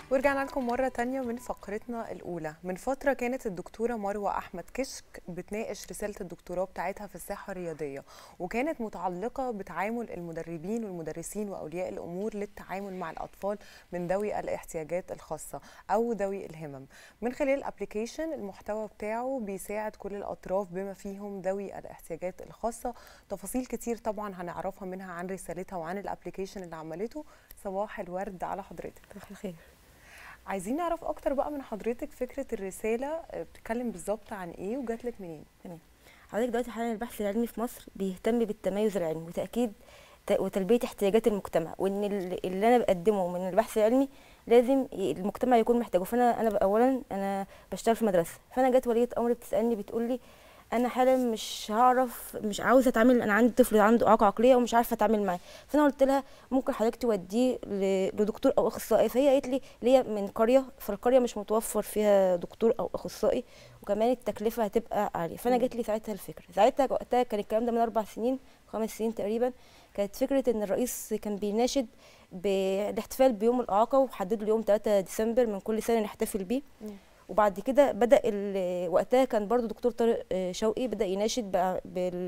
ورجعنا لكم مرة تانية من فقرتنا الأولى. من فترة كانت الدكتورة مروة أحمد كشك بتناقش رسالة الدكتوراه بتاعتها في الساحة الرياضية، وكانت متعلقة بتعامل المدربين والمدرسين وأولياء الأمور للتعامل مع الأطفال من ذوي الاحتياجات الخاصة أو ذوي الهمم. من خلال الابليكيشن المحتوى بتاعه بيساعد كل الأطراف بما فيهم ذوي الاحتياجات الخاصة. تفاصيل كتير طبعا هنعرفها منها عن رسالتها وعن الابليكيشن اللي عملته. صباح الورد على حضرتك. صباح الخير. عايزين نعرف اكتر بقى من حضرتك فكره الرساله بتتكلم بالظبط عن ايه وجات لك منين؟ تمام. حضرتك دلوقتي حاليا البحث العلمي في مصر بيهتم بالتميز العلمي وتاكيد وتلبيه احتياجات المجتمع، وان اللي انا بقدمه من البحث العلمي لازم المجتمع يكون محتاجه. فانا اولا انا بشتغل في مدرسه، فانا جت وليه امر بتسالني بتقول لي انا حالا مش عاوزه اتعامل، انا عندي طفل عنده اعاقه عقليه ومش عارفه اتعامل معاه. فانا قلت لها ممكن حضرتك توديه لدكتور او اخصائي. فهي قالت لي ليا من قريه، فالقريه مش متوفر فيها دكتور او اخصائي، وكمان التكلفه هتبقى عاليه. فانا جت لي ساعتها الفكره، ساعتها وقتها كان الكلام ده من 4 سنين 5 سنين تقريبا. كانت فكره ان الرئيس كان بيناشد بالاحتفال بيوم الاعاقه، وحددوا اليوم 3 ديسمبر من كل سنه نحتفل بيه. وبعد كده بدا وقتها كان برضو دكتور طارق شوقي بدا يناشد بقى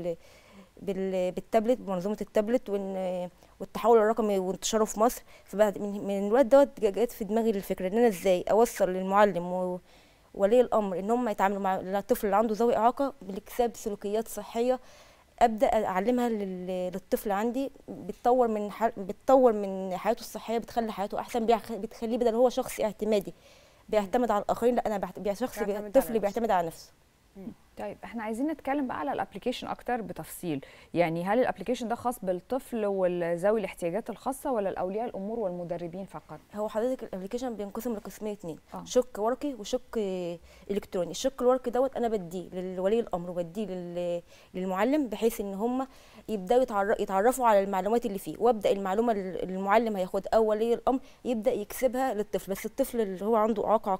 بالتابلت، بمنظومه التابلت والتحول الرقمي وانتشاره في مصر. فبعد من الوقت دوت جت في دماغي الفكره ان انا ازاي اوصل للمعلم وولي الامر ان هم يتعاملوا مع الطفل اللي عنده ذوي اعاقه بالاكتساب سلوكيات صحيه، ابدا اعلمها للطفل عندي، بتطور من حياته الصحيه، بتخلي حياته احسن، بتخليه بدل هو شخص اعتمادي بيعتمد على الاخرين، لا انا شخص طفل بيعتمد على نفسه. طيب احنا عايزين نتكلم بقى على الابلكيشن اكتر بتفصيل. يعني هل الابلكيشن ده خاص بالطفل والذوي الاحتياجات الخاصه ولا الاولياء الامور والمدربين فقط؟ هو حضرتك الابلكيشن بينقسم لقسمين اتنين، شق ورقي وشق الكتروني. الشق الورقي دوت انا بديه لولي الامر وبديه للمعلم، بحيث ان هم يبداوا يتعرفوا على المعلومات اللي فيه، وابدا المعلومه اللي المعلم هياخدها او ولي الامر يبدا يكسبها للطفل. بس الطفل اللي هو عنده اعاقه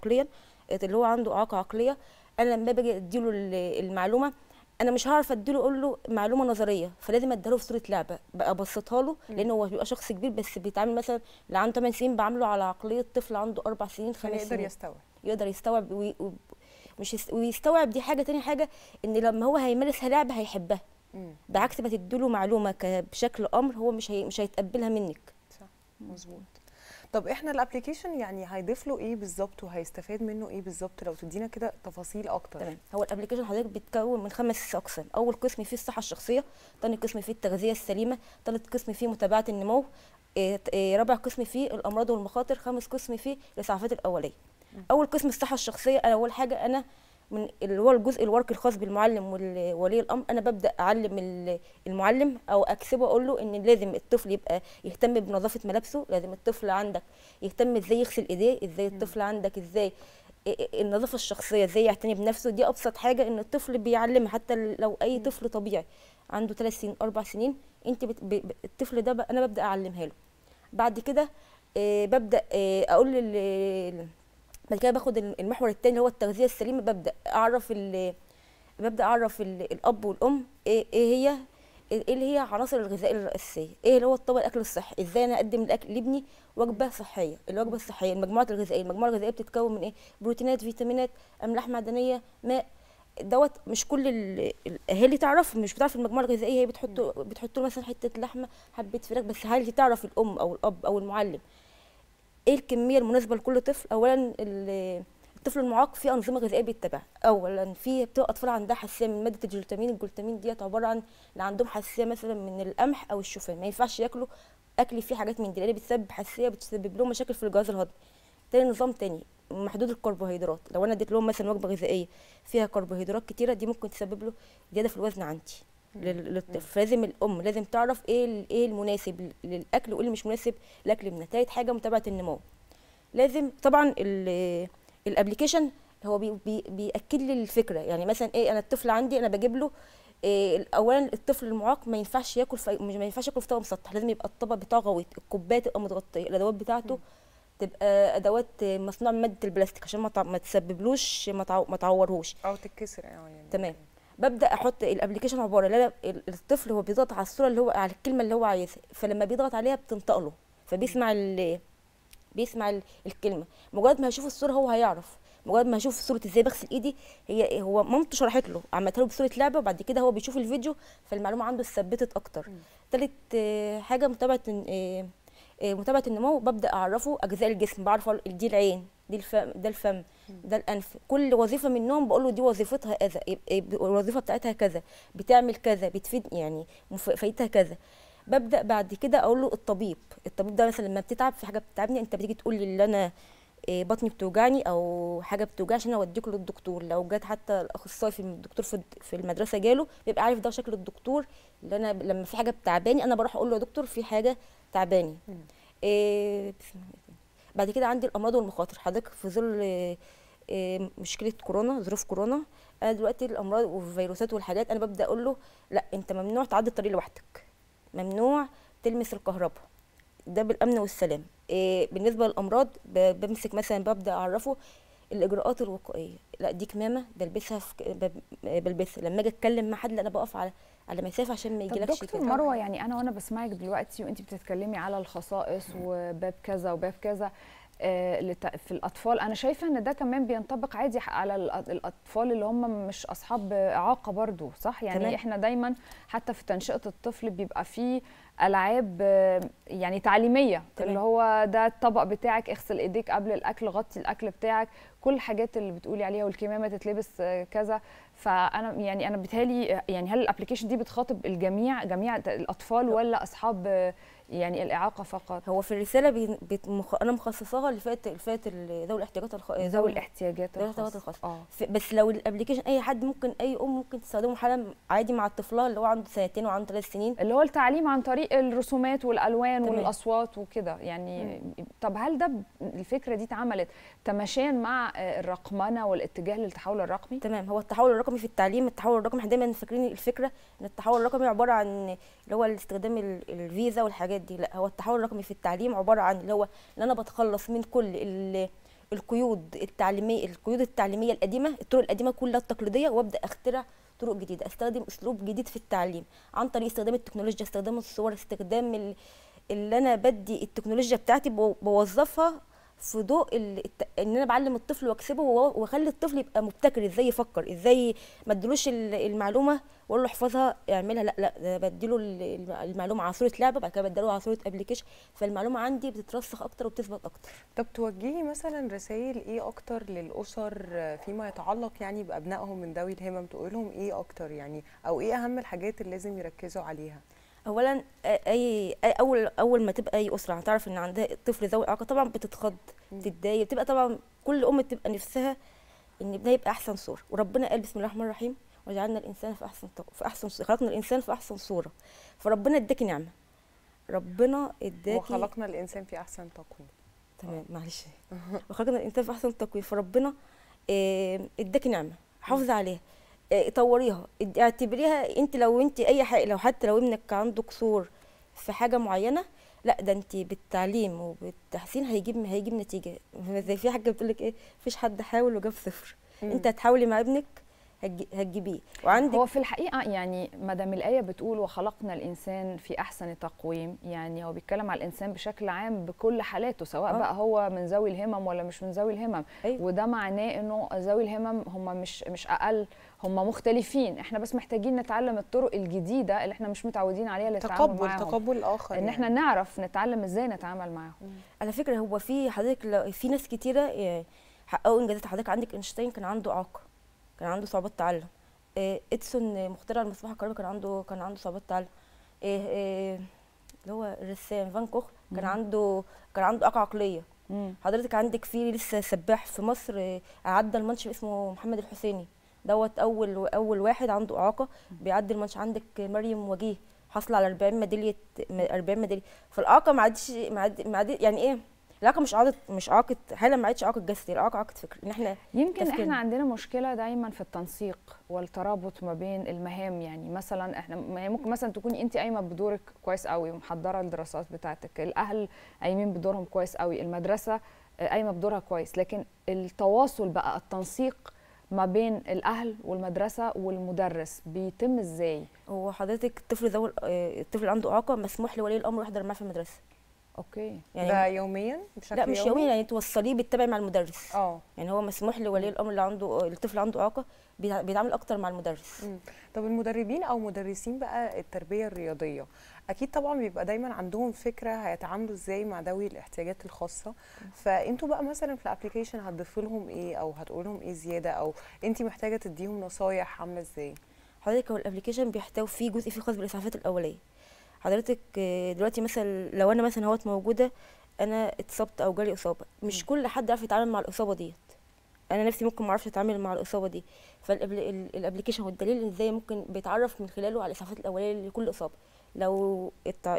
عقليه انا لما باجي اديله المعلومه انا مش هعرف اديله اقول له معلومه نظريه، فلازم اديله في صوره لعبه بقى ابسطها له، لان هو بيبقى شخص كبير بس بيتعامل مثلا اللي عنده 8 سنين بعامله على عقليه طفل عنده 4 سنين 5 سنين. يقدر يستوعب ويستوعب. دي حاجه، تاني حاجه ان لما هو هيمارسها لعبه هيحبها، بعكس ما تديله معلومه بشكل امر هو مش هيتقبلها منك. صح، مظبوط. طب احنا الابلكيشن يعني هيضيف له ايه بالظبط وهيستفاد منه ايه بالظبط؟ لو تدينا كده تفاصيل اكتر. تمام. هو الابلكيشن حضرتك بيتكون من 5 اقسام. اول قسم فيه الصحه الشخصيه، ثاني قسم فيه التغذيه السليمه، ثالث قسم فيه متابعه النمو، رابع قسم فيه الامراض والمخاطر، خامس قسم فيه الاسعافات الاوليه. اول قسم الصحه الشخصيه، انا اول حاجه انا من اللي هو الجزء الورقي الخاص بالمعلم وولي الامر، انا ببدا اعلم المعلم او اكسبه، اقول له ان لازم الطفل يبقى يهتم بنظافه ملابسه، لازم الطفل عندك يهتم ازاي يغسل ايديه، ازاي الطفل عندك ازاي النظافه الشخصيه، ازاي يعتني بنفسه. دي ابسط حاجه ان الطفل بيعلمها، حتى لو اي طفل طبيعي عنده 3 سنين 4 سنين انت الطفل ده انا ببدا اعلمها له. بعد كده ببدا اقول بعد كده باخد المحور الثاني اللي هو التغذيه السليمه، ببدا اعرف الاب والام ايه اللي هي عناصر الغذاء الرئيسيه، ايه اللي هو الطبق الاكل الصحي، ازاي انا اقدم الاكل لابني وجبه صحيه. الوجبه الصحيه المجموعه الغذائيه بتتكون من ايه؟ بروتينات، فيتامينات، املاح معدنيه، ماء. دوت مش كل الاهالي تعرف، مش بتعرف المجموعه الغذائيه. هي بتحط له مثلا حته لحمه، حبه فراخ، بس هل تعرف الام او الاب او المعلم ايه الكميه المناسبه لكل طفل؟ اولا الطفل المعاق في انظمه غذائيه بيتبعها. اولا بتبقى اطفال عندها حساسيه من ماده الجلوتامين ديت عباره عن اللي عندهم حساسيه مثلا من القمح او الشوفان، ما ينفعش ياكلوا اكل فيه حاجات من دي لان بتسبب حساسيه، بتسبب لهم مشاكل في الجهاز الهضمي. تاني نظام تاني محدود الكربوهيدرات، لو انا اديت لهم مثلا وجبه غذائيه فيها كربوهيدرات كتيره دي ممكن تسبب له زياده في الوزن عندي للطفل. فلازم الام لازم تعرف ايه المناسب للاكل وايه اللي مش مناسب لاكل ابنها. تالت حاجه متابعه النمو. لازم طبعا الابلكيشن هو بياكد لي الفكره. يعني مثلا ايه، انا الطفل عندي انا بجيب له اولا الطفل المعاق ما ينفعش ياكل في طبق مسطح، لازم يبقى الطبق بتاعه غويط، الكوبايه تبقى متغطيه، الادوات بتاعته تبقى ادوات مصنوعه من ماده البلاستيك عشان ما تسببلوش ما تعورهوش او تتكسر يعني. تمام. ببدا احط الابلكيشن عباره لا الطفل هو بيضغط على الصوره اللي هو على الكلمه اللي هو عايزها، فلما بيضغط عليها بتنطق له، فبيسمع بيسمع الكلمه، مجرد ما هيشوف الصوره هو هيعرف، مجرد ما هيشوف صوره ازاي بغسل ايدي، هو مامته شرحت له، عملتها له بصوره لعبه، وبعد كده هو بيشوف الفيديو فالمعلومه عنده اتثبتت اكتر. تالت حاجه متابعه النمو، ببدا اعرفه اجزاء الجسم، بعرف دي العين، دي الفم، ده الفم، ده الانف، كل وظيفه منهم بقول له دي وظيفتها كذا، الوظيفه بتاعتها كذا، بتعمل كذا، بتفيد يعني فايدتها كذا. ببدا بعد كده اقول له الطبيب ده مثلا لما بتتعب في حاجه بتتعبني انت بتيجي تقول لي اللي انا بطني بتوجعني او حاجه بتوجعني عشان اوديك للدكتور. لو جت حتى الاخصائي في الدكتور في المدرسه جاله بيبقى عارف ده شكل الدكتور، اللي انا لما في حاجه بتعباني انا بروح اقول له يا دكتور في حاجه تعباني. بعد كده عندي الامراض والمخاطر. حضرتك في ظل مشكله كورونا، ظروف كورونا، انا دلوقتي الامراض والفيروسات والحاجات انا ببدا اقول له لا انت ممنوع تعدي الطريق لوحدك، ممنوع تلمس الكهرباء، ده بالامن والسلام. بالنسبه للامراض بمسك مثلا ببدا اعرفه الاجراءات الوقائيه، لا دي كمامه بلبسها بلبسها لما اجي اتكلم مع حد، لا انا بقف على مسافه عشان ما يجيلكش دكتور مروه، يعني وانا بسمعك دلوقتي وانت بتتكلمي على الخصائص وباب كذا وباب كذا في الاطفال، انا شايفه ان ده كمان بينطبق عادي على الاطفال اللي هم مش اصحاب اعاقه برضو، صح؟ يعني تمام. احنا دايما حتى في تنشئه الطفل بيبقى فيه العاب يعني تعليميه، تمام. اللي هو ده الطبق بتاعك، اغسل ايديك قبل الاكل، غطي الاكل بتاعك، كل الحاجات اللي بتقولي عليها، والكمامه تتلبس كذا. فانا يعني انا بيتهيألي يعني هل الابلكيشن دي بتخاطب الجميع، جميع الاطفال ولا اصحاب يعني الاعاقه فقط؟ هو في الرساله انا مخصصاها لفئه ذوي الاحتياجات ذوي الاحتياجات الخاصه. بس لو الابلكيشن اي حد ممكن، اي ام ممكن تستخدمه حالا عادي مع طفلها اللي هو عنده 2 وعنده 3 سنين، اللي هو التعليم عن طريق الرسومات والالوان تمام. والاصوات وكده يعني. طب هل ده الفكره دي اتعملت تماشيا مع الرقمنه والاتجاه للتحول الرقمي؟ تمام. هو التحول الرقمي في التعليم، التحول الرقمي احنا دايما فاكرين الفكره ان التحول الرقمي عباره عن اللي هو استخدام الفيزا والحاجات دي، لا هو التحول الرقمي في التعليم عباره عن اللي هو ان انا بتخلص من كل القيود التعليميه القديمه، الطرق القديمه كلها التقليديه، وابدا اخترع طرق جديده، استخدم اسلوب جديد في التعليم عن طريق استخدام التكنولوجيا، استخدام الصور، استخدام اللي انا بدي التكنولوجيا بتاعتي بوظفها في ضوء ان انا بعلم الطفل واكسبه واخلي الطفل يبقى مبتكر، ازاي يفكر، ازاي ما ادلوش المعلومه واقول له احفظها اعملها، لا ده بديله المعلومه على صوره لعبه، بعد كده بديله على صوره ابلكيشن، فالمعلومه عندي بتترسخ اكتر وبتثبت اكتر. طب توجهي مثلا رسائل ايه اكتر للاسر فيما يتعلق يعني بابنائهم من ذوي الهمم، تقول لهم ايه اكتر يعني، او ايه اهم الحاجات اللي لازم يركزوا عليها؟ اولا اول ما تبقى اي اسره هتعرف ان عندها طفل ذوي اعاقه طبعا بتتخض، بتتضايق، بتبقى طبعا كل ام بتبقى نفسها ان ابنها يبقى احسن صوره، وربنا قال بسم الله الرحمن الرحيم وجعلنا الانسان في احسن خلقنا الانسان في احسن صوره، فربنا اداكي نعمه، ربنا اداكي وخلقنا الانسان في احسن تقويم. تمام معلش وخلقنا الانسان في احسن تقويم، فربنا اداكي نعمه، حافظي عليها، طوريها، اعتبريها انت لو انت اي حاجه، لو حتى لو ابنك عنده قصور في حاجه معينه، لا ده انت بالتعليم وبالتحسين هيجيب نتيجه. زي في حاجه بتقول لك ايه، مفيش حد حاول وجاب 0، انت هتحاولي مع ابنك هتجيبيه. وعندك هو في الحقيقه يعني مدام الايه بتقول وخلقنا الانسان في احسن تقويم، يعني هو بيتكلم على الانسان بشكل عام بكل حالاته، سواء بقى هو من ذوي الهمم ولا مش من ذوي الهمم. أيوة. وده معناه انه ذوي الهمم هم مش اقل، هم مختلفين، احنا بس محتاجين نتعلم الطرق الجديده اللي احنا مش متعودين عليها للتعامل معاهم، تقبل الاخر، ان احنا نعرف نتعلم ازاي نتعامل معاهم. على فكره هو في حضرتك في ناس كتيره حققوا انجازات. حضرتك عندك اينشتاين كان عنده اعاقه، كان عنده صعوبات تعلم. اديسون مخترع المصباح الكهربائي كان عنده صعوبات تعلم. اللي هو الرسام فان كوخ كان عنده اعاقه عقليه. حضرتك عندك في لسه سباح في مصر عدى الماتش اسمه محمد الحسيني، دوت اول واحد عنده اعاقه بيعدي الماتش. عندك مريم وجيه حاصله على 40 ميداليه. فالاعاقه ما عادش يعني ايه، الإعاقة مش إعاقة حالة، ما عادش إعاقة جسدي، الإعاقة إعاقة فكر. إن إحنا يمكن إحنا عندنا مشكلة دايما في التنسيق والترابط ما بين المهام. يعني مثلا إحنا ممكن مثلا تكوني أنت قايمة بدورك كويس قوي ومحضرة الدراسات بتاعتك، الأهل قايمين بدورهم كويس قوي، المدرسة قايمة بدورها كويس، لكن التواصل بقى، التنسيق ما بين الأهل والمدرسة والمدرس بيتم إزاي؟ هو حضرتك الطفل اللي عنده إعاقة مسموح لولي الأمر يحضر معاه في المدرسة. اوكي. يعني ده يوميا بشكل لا مش يوميا، يعني توصليه بتتابعي مع المدرس. يعني هو مسموح لولي الامر اللي عنده الطفل عنده اعاقه بيتعامل اكتر مع المدرس. طب المدربين او مدرسين بقى التربيه الرياضيه اكيد طبعا بيبقى دايما عندهم فكره هيتعاملوا ازاي مع ذوي الاحتياجات الخاصه، فانتوا بقى مثلا في الابلكيشن هتضيفوا لهم ايه او هتقول لهم ايه زياده، او انت محتاجه تديهم نصايح عامله ازاي؟ حضرتك هو الابلكيشن بيحتوي فيه جزء فيه خاص بالاسعافات الاوليه. حضرتك دلوقتي مثلا لو انا مثلا هوت موجوده، انا اتصبت او جالي اصابه، مش كل حد يعرف يتعامل مع الاصابه ديت. انا نفسي ممكن ما اعرفش اتعامل مع الاصابه دي، فالابلكيشن والدليل ازاي ممكن بيتعرف من خلاله على الاسعافات الاوليه لكل اصابه. لو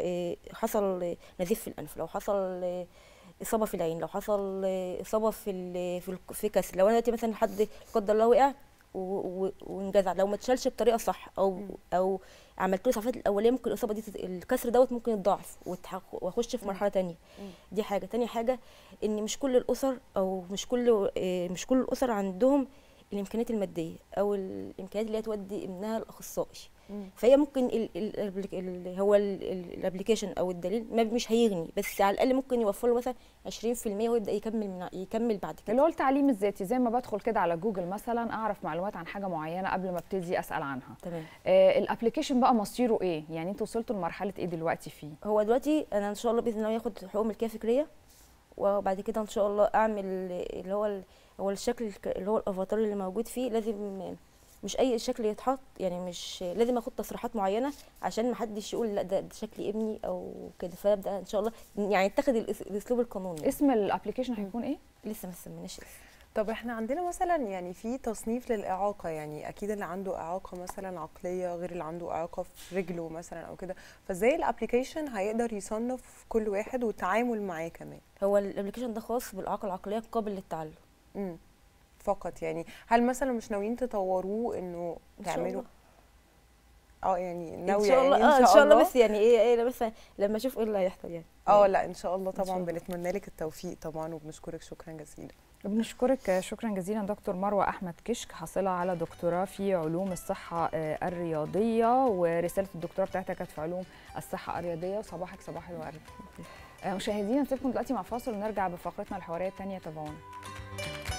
حصل نزيف في الانف، لو حصل اصابه في العين، لو حصل اصابه في كسر، لو انا دلوقتي مثلا حد لا قدر الله وقع وانجزع، لو ما اتشالش بطريقه صح او عملت له الاسعافات الاوليه، ممكن الاصابه دي الكسر دوت ممكن يتضاعف واخش في مرحله تانية. دي حاجه. تاني حاجه ان مش كل الاسر او مش كل الاسر عندهم الامكانيات الماديه او الامكانيات اللي هي تودي ابنها الاخصائي. فهي ممكن هو الابلكيشن او الدليل مش هيغني، بس على الاقل ممكن يوفر له مثلا 20% ويبدا يكمل بعد كده. اللي هو التعليم الذاتي، زي ما بدخل كده على جوجل مثلا اعرف معلومات عن حاجه معينه قبل ما ابتدي اسال عنها. تمام. الابلكيشن بقى مصيره ايه؟ يعني انتوا وصلتوا لمرحله ايه دلوقتي فيه؟ هو دلوقتي انا ان شاء الله باذن الله ياخد حقوق ملكيه فكريه، وبعد كده ان شاء الله اعمل اللي هو الشكل اللي هو الافاتار اللي موجود فيه. لازم مش اي شكل يتحط، يعني مش لازم اخد تصريحات معينه عشان ما حدش يقول لا ده شكل ابني او كده. فابدا ان شاء الله يعني اتخذ الاسلوب القانوني. اسم الابلكيشن هيكون ايه؟ لسه ما سميناش اسم. طب احنا عندنا مثلا يعني في تصنيف للإعاقة، يعني أكيد اللي عنده إعاقة مثلا عقلية غير اللي عنده إعاقة في رجله مثلا أو كده، فازاي الابلكيشن هيقدر يصنف كل واحد والتعامل معاه كمان؟ هو الابلكيشن ده خاص بالإعاقة العقلية قابل للتعلم. فقط يعني. هل مثلا مش ناويين تطوروه انه تعملوا؟ يعني ناويه ان شاء الله. يعني ان شاء الله بس يعني ايه بس لما اشوف ايه اللي هيحصل يعني. لا ان شاء الله طبعا. بنتمنى لك التوفيق طبعا وبنشكرك شكرا جزيلا. بنشكرك شكرا جزيلا دكتور مروه احمد كشك، حاصله على دكتوراه في علوم الصحه الرياضيه، ورساله الدكتوراه بتاعتها كانت في علوم الصحه الرياضيه. وصباحك صباح الورد. مشاهدينا نسيبكم دلوقتي مع فاصل ونرجع بفقرتنا الحواريه الثانيه، تابعونا.